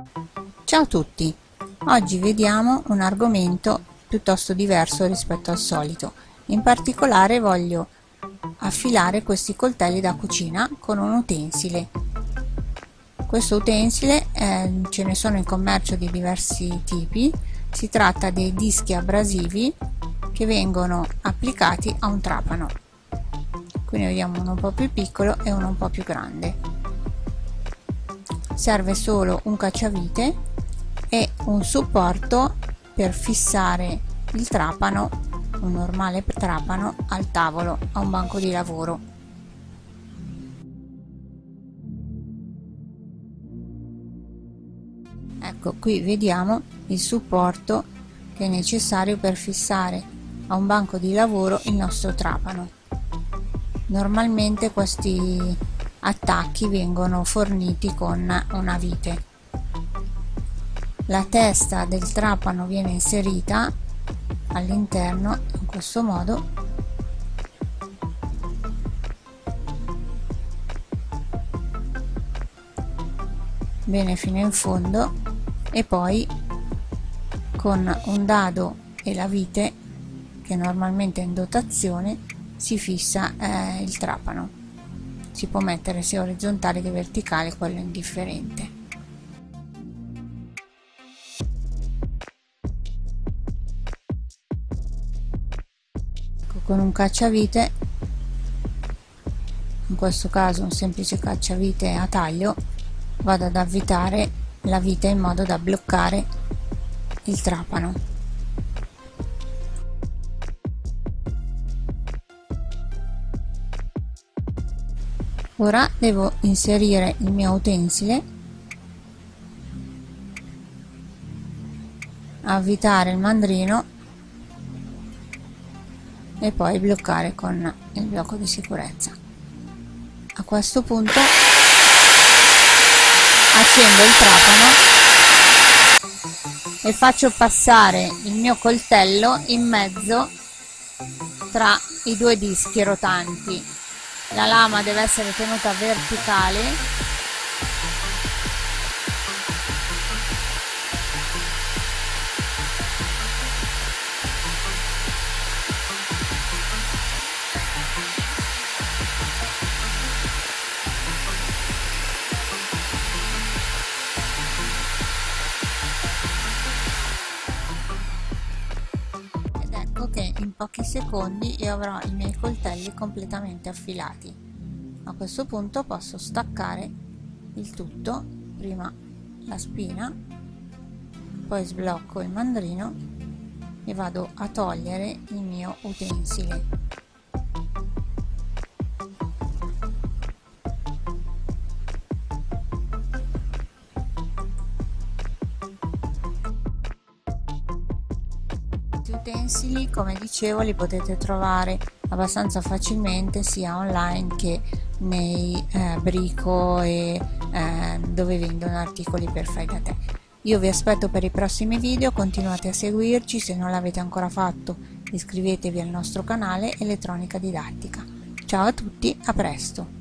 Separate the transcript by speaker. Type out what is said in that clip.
Speaker 1: Ciao a tutti! Oggi vediamo un argomento piuttosto diverso rispetto al solito. In particolare voglio affilare questi coltelli da cucina con un utensile. Questo utensile ce ne sono in commercio di diversi tipi. Si tratta dei dischi abrasivi che vengono applicati a un trapano. Qui ne vediamo uno un po' più piccolo e uno un po' più grande. Serve solo un cacciavite e un supporto per fissare il trapano, un normale trapano, al tavolo, a un banco di lavoro. Ecco, qui vediamo il supporto che è necessario per fissare a un banco di lavoro il nostro trapano. Normalmente questi attacchi vengono forniti con una vite. La testa del trapano viene inserita all'interno in questo modo, bene fino in fondo, e poi con un dado e la vite che normalmente è in dotazione si fissa il trapano. Si può mettere sia orizzontale che verticale, quello è indifferente. Con un cacciavite, in questo caso un semplice cacciavite a taglio, vado ad avvitare la vite in modo da bloccare il trapano. Ora devo inserire il mio utensile, avvitare il mandrino e poi bloccare con il blocco di sicurezza. A questo punto accendo il trapano e faccio passare il mio coltello in mezzo tra i due dischi rotanti. La lama deve essere tenuta verticale . Ed ecco che in pochi secondi io avrò i miei coltelli completamente affilati. A questo punto posso staccare il tutto, prima la spina, poi sblocco il mandrino e vado a togliere il mio utensile. Questi utensili, come dicevo, li potete trovare abbastanza facilmente sia online che nei brico e dove vendono articoli per fai da te. Io vi aspetto per i prossimi video, continuate a seguirci, se non l'avete ancora fatto iscrivetevi al nostro canale Elettronica Didattica. Ciao a tutti, a presto!